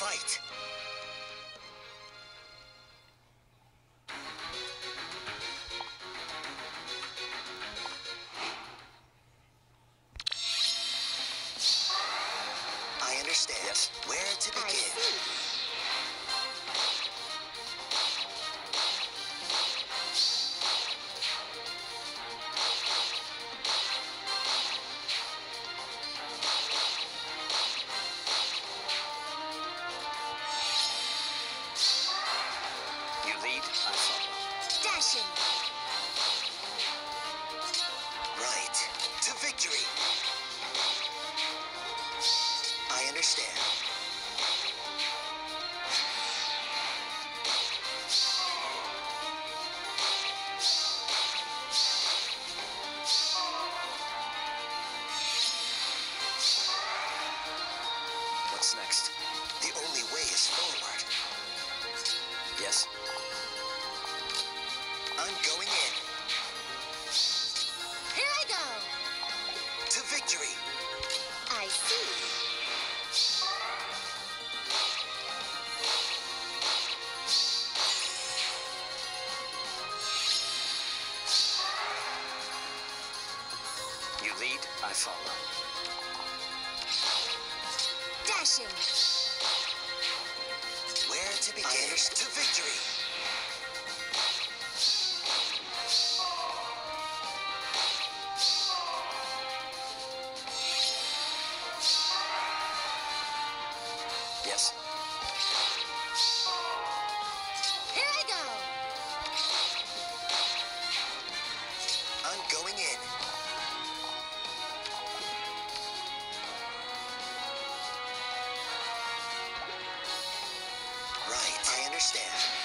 Right. I understand. Yes. Where to begin? You lead, I follow. Dashing. Right. To victory. I understand. What's next? The only way is forward. Yes. I'm going in. Here I go. To victory. I see. You lead, I follow. Dashing. Where to begin? To victory. Yes. Here I go. I'm going in. Right. I understand.